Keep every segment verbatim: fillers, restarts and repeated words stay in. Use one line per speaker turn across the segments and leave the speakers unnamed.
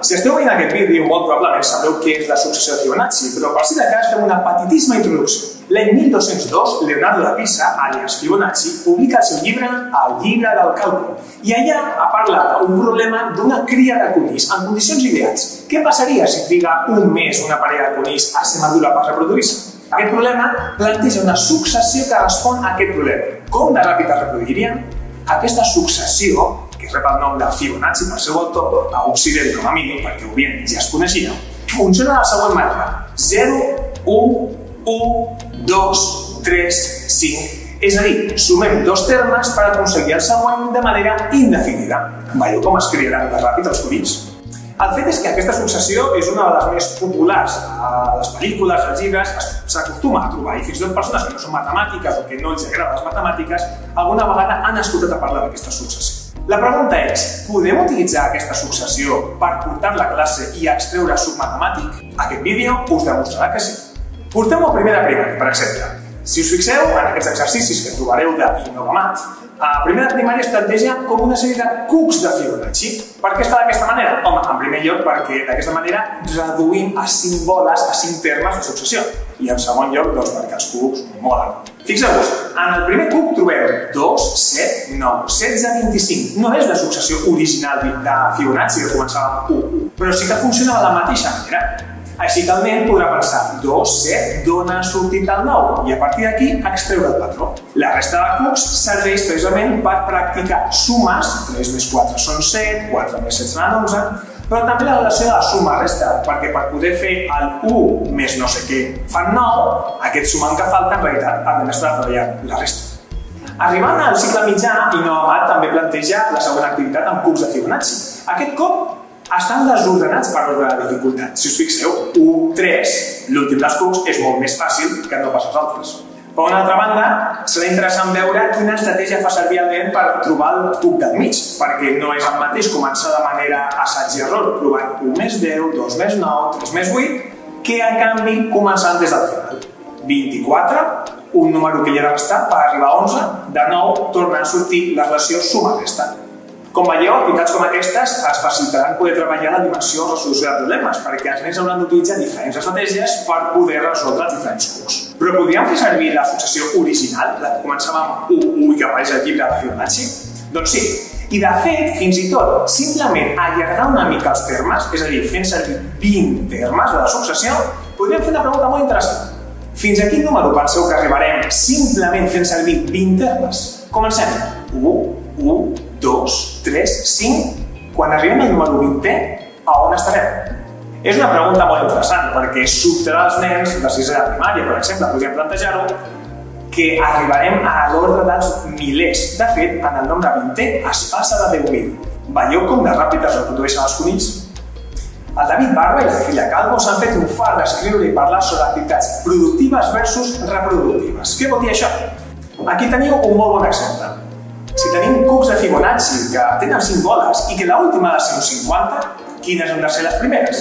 Si esteu veient aquest vídeo, molt probablement sabreu què és la successió de Fibonacci, però per si de cas fem una petitíssima introducció. L'any mil dos-cents dos, Leonardo da Pisa, alias Fibonacci, publica el seu llibre El llibre del càlcul, i allà ha parlat d'un problema d'una cria de conills en condicions ideals. Què passaria si triga un mes una parella de conills a ser madura per reproduir-se? Aquest problema planteja una successió que respon a aquest problema. Com de ràpid es reproduirien? Aquesta successió, que rep el nom de Fibonacci per seu autor, a Occident com a mínim, perquè Orient ja es coneixia, funciona de la següent manera. zero, u, u, dos, tres, cinc. És a dir, sumem dos termes per aconseguir el següent de manera indefinida. Veieu com es criaran de ràpid els conills? El fet és que aquesta successió és una de les més populars a les pel·lícules, als llibres, s'acostuma a trobar, i fins i tot persones que no són matemàtiques o que no els agraden les matemàtiques, alguna vegada han escoltat a parlar d'aquesta successió. La pregunta és, podem utilitzar aquesta successió per portar-la a classe i extreure suc matemàtic? Aquest vídeo us demostrarà que sí. Portem el primer de primària, per exemple. Si us fixeu en aquests exercicis que trobareu d'Innovamat, a primera de primària es planteja com una sèrie de cucs de Fibonacci. Per què es fa d'aquesta manera? Home, en primer lloc perquè d'aquesta manera reduïm a cinc boles, a cinc termes de successió. I en segon lloc, doncs, perquè els cucs molen. Fixeu-vos, en el primer cuc trobem dos, set, nou, setze, vint-i-cinc. No és la successió original de Fibonacci que començava amb u, però sí que funciona de la mateixa manera. Així que el nen podrà pensar dos, set, d'on ha sortit el nou i a partir d'aquí extreure el patró. La resta de cucs serveix precisament per practicar sumes, tres més quatre són set, quatre més set seran onze, però també la relació de la suma-resta, perquè per poder fer el u més no sé què fan nou, aquest sumant que falta en realitat ha d'estar treballant la resta. Arribant al cicle mitjà, Innovamat també planteja la següent activitat amb cucs de Fibonacci. Aquest cop estan desordenats per ordre de dificultat. Si us fixeu, u, tres, l'últim dels cucs, és molt més fàcil que no pas els altres. Per una altra banda, serà interessant veure quina estratègia fa servir el nen per trobar el cuc del mig, perquè no és el mateix començar de manera assaig i error, provant u més deu, dos més nou, tres més vuit, que en canvi començant des del final. vint-i-quatre, un número que hi ha de restar per arribar a onze, de nou torna a sortir la relació suma-resta. Com veieu, activitats com aquestes es facilitaran poder treballar la dimensió o resolució de problemes, perquè els nens hauran d'utilitzar diferents estratègies per poder resoldre els diferents cucs. Però podríem fer servir la successió original, la que començava amb u, u i que apareix al llibre de Fibonacci? Doncs sí. I de fet, fins i tot, simplement allargar una mica els termes, és a dir, fent servir vint termes de la successió, podríem fer una pregunta molt interessant. Fins a quin número penseu que arribarem simplement fent servir vint termes? Comencem. u, u, dos, tres, cinc. Quan arribem al número vintè, a on estarem? És una pregunta molt interessant, perquè sobtarà als nens de sisè de primària, per exemple, podríem plantejar-ho, que arribarem a l'ordre dels milers. De fet, en el nombre vintè es passa de deu mil. Veieu com de ràpid es reprodueixen els conills? El David Barba i la filla Calvo s'han fet un fart d'escriure i parlar sobre activitats productives versus reproductives. Què vol dir això? Aquí teniu un molt bon exemple. Si tenim cucs de Fibonacci que tenen cinc boles i que l'última ha de ser un cinquanta, quines han de ser les primeres?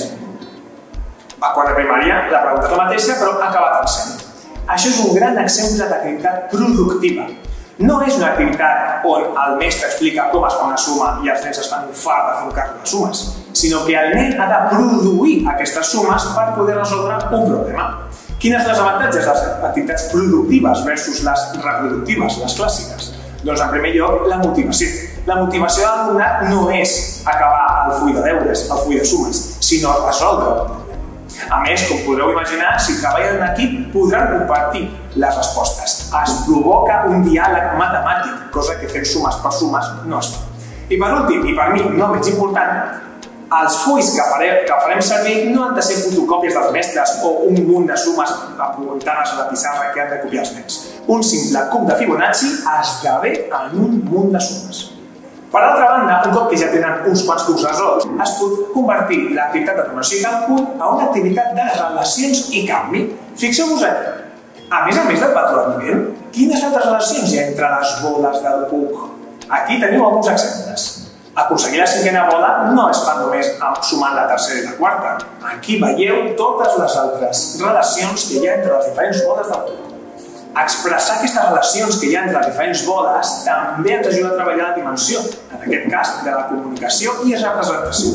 A quart de primària la pregunta és la mateixa, però ha acabat en cent. Això és un gran exemple d'activitat productiva. No és una activitat on el mestre explica com es fa una suma i els nens es fan un fart de fer un càlcul de sumes, sinó que el nen ha de produir aquestes sumes per poder resoldre un problema. Quines són les avantatges de les activitats productives versus les reproductives, les clàssiques? Doncs, en primer lloc, la motivació. La motivació de l'alumnat no és acabar el full de deures, el full de sumes, sinó resoldre el problema. A més, com podreu imaginar, si treballen en equip, podran compartir les respostes. Es provoca un diàleg matemàtic, cosa que fent sumes per sumes no es fa. I per últim, i per mi no menys important, els fulls que farem, que farem servir no han de ser fotocòpies dels mestres o un munt de sumes apuntades a la pissarra que han de copiar els nens. Un simple cuc de Fibonacci esdevé en un munt de sumes. Per altra banda, un cop que ja tenen uns quants cucs resolts, es pot convertir l'activitat de numeració i càlcul a una activitat de relacions i canvi. Fixeu-vos aquí. A més a més del patró de nivell, quines altres relacions hi ha entre les boles del cuc? Aquí teniu alguns exemples. Aconseguir la cinquena bola no es fa només sumant la tercera i la quarta. Aquí veieu totes les altres relacions que hi ha entre les diferents boles del cuc. Expressar aquestes relacions que hi ha entre les diferents boles també ens ajuda a treballar la dimensió, en aquest cas, de la comunicació i representació.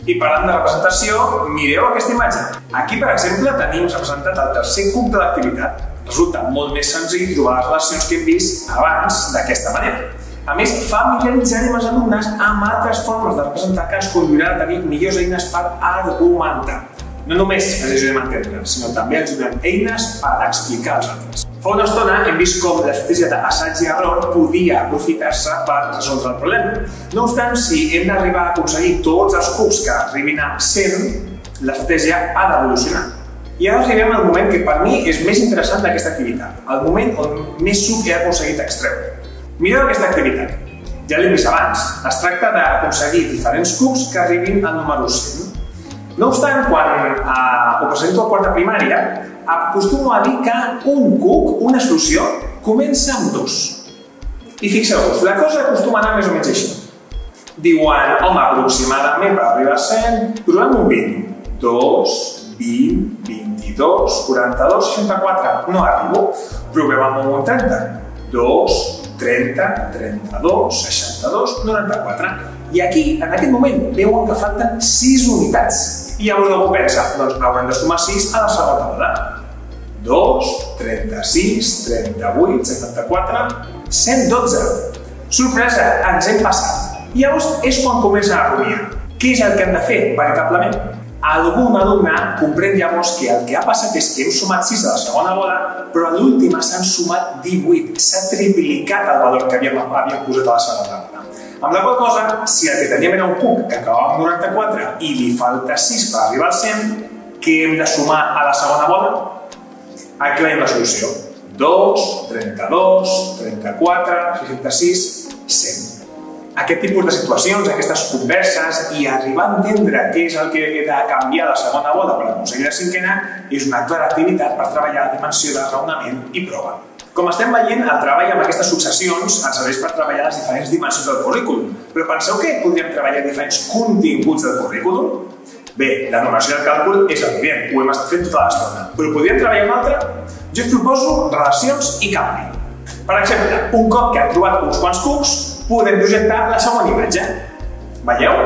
I parlant de representació, mireu aquesta imatge. Aquí, per exemple, tenim representat el tercer cub de l'activitat. Resulta molt més senzill trobar les relacions que hem vist abans d'aquesta manera. A més, familiaritzarem els alumnes amb altres formes de representar que ens conduiran a tenir millors eines per argumentar. No només ens ajudem a entendre, sinó també ens donem eines per explicar als altres. Fa una estona hem vist com l'estratègia d'assaig i error podia aprofitar-se per resoldre el problema. No obstant, si hem d'arribar a aconseguir tots els cubs que arribin a cent, l'estratègia ha d'evolucionar. I ara arribem al moment que per mi és més interessant d'aquesta activitat, el moment on més suc he aconseguit extreure. Mireu aquesta activitat. Ja l'hem vist abans. Es tracta d'aconseguir diferents cubs que arribin al número cent. No obstant, quan eh, ho presento a quarta primària, acostumo a dir que un cub, una solució, comença amb dos. I fixeu-vos, la cosa acostuma a anar més o menys així. Diuen, home, aproximadament per arribar a cent, provem un vint. dos, vint, vint-i-dos, quaranta-dos, seixanta-quatre. No arribo. Provem amb un trenta. dos, trenta, trenta-dos, seixanta-dos, noranta-quatre. I aquí, en aquest moment, veuen que falten sis unitats. I llavors algú pensa, doncs haurem de sumar sis a la segona taula. dos, trenta-sis, trenta-vuit, setanta-quatre, cent dotze. Sorpresa, ens hem passat. I llavors és quan comencen a rumiar. Què és el que hem de fer, veritablement? Algun alumne comprèn llavors que el que ha passat és que hem sumat sis a la segona bola, però a l'última s'han sumat divuit. S'ha triplicat el valor que havíem, havíem posat a la segona bola. Amb la qual cosa, si el que teníem era un cub que acabava amb noranta-quatre i li falta sis per arribar al cent, què hem de sumar a la segona bola? Aquí veiem la solució. dos, trenta-dos, trenta-quatre, seixanta-sis, cent. Aquest tipus de situacions, aquestes converses i arribar a entendre què és el que he de canviar a la segona bola per aconseguir la cinquena és una clara activitat per treballar la dimensió de raonament i prova. Com estem veient, el treball amb aquestes successions ens serveix per treballar les diferents dimensions del currículum. Però penseu que podríem treballar diferents continguts del currículum? Bé, la numeració del càlcul és evident, ho hem estat fent tota l'estona. Però podríem treballar un altre? Jo us proposo relacions i canvi. Per exemple, un cop que hem trobat uns quants cubs, podem projectar la següent imatge. Veieu?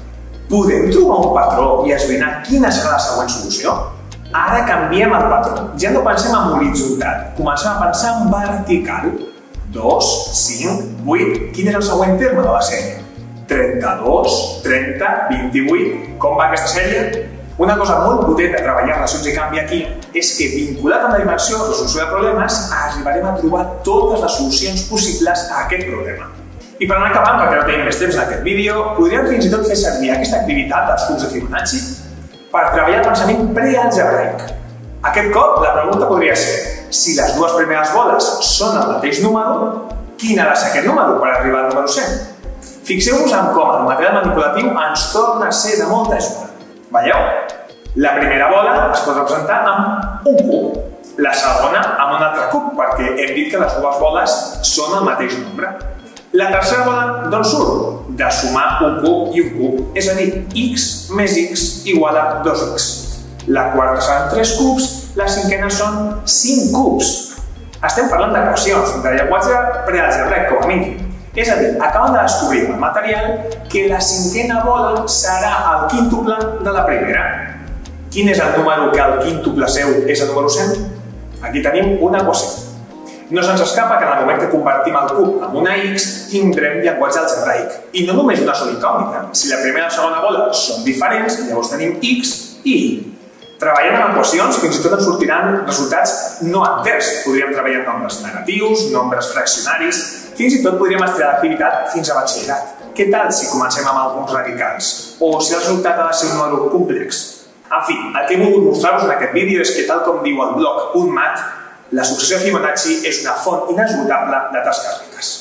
Podem trobar un patró i esbrinar quina serà la següent solució? Ara canviem el patró. Ja no pensem en horitzontal, comencem a pensar en vertical. dos, cinc, vuit. Quin és el següent terme de la sèrie? trenta-dos, trenta, vint-i-vuit. Com va aquesta sèrie? Una cosa molt potent de treballar relacions i canvi aquí és que, vinculat amb la dimensió de resolució de problemes, arribarem a trobar totes les solucions possibles a aquest problema. I per anar acabant, perquè no tenim més temps en aquest vídeo, podríem fins i tot fer servir aquesta activitat dels cubs de Fibonacci per treballar el pensament prealgebraic. Aquest cop, la pregunta podria ser: si les dues primeres boles són el mateix número, quin ha de ser aquest número per arribar al número cent? Fixeu-vos en com el material manipulatiu ens torna a ser de molta ajuda. Veieu? La primera bola es pot representar amb un cub, la segona amb un altre cub, perquè hem dit que les dues boles són el mateix nombre. La tercera bola d'on surt? De sumar un cub i un cub, és a dir, x més x igual a dos x. La quarta seran tres cubs, la cinquena són cinc cubs. Estem parlant d'equacions, de llenguatge prealgebraic, com a mínim. És a dir, acaben de descobrir el material que la cinquena bola serà el quíntuple de la primera. Quin és el número que el quíntuple seu és el número cent? Aquí tenim una equació. No se'ns escapa que en el moment que convertim el cub en una x, tindrem llenguatge algebraic. I no només una sola incògnita. Si la primera i la segona bola són diferents, llavors tenim x i y. Treballant amb equacions, fins i tot ens sortiran resultats no enters. Podríem treballar amb nombres negatius, nombres fraccionaris, fins i tot podríem estirar l'activitat fins a batxillerat. Què tal si comencem amb alguns radicals? O si el resultat ha de ser un número complex? En fi, el que he volgut mostrar-vos en aquest vídeo és que, tal com diu el blog Punt Mat, la successió de Fibonacci és una font inesgotable de tasques riques.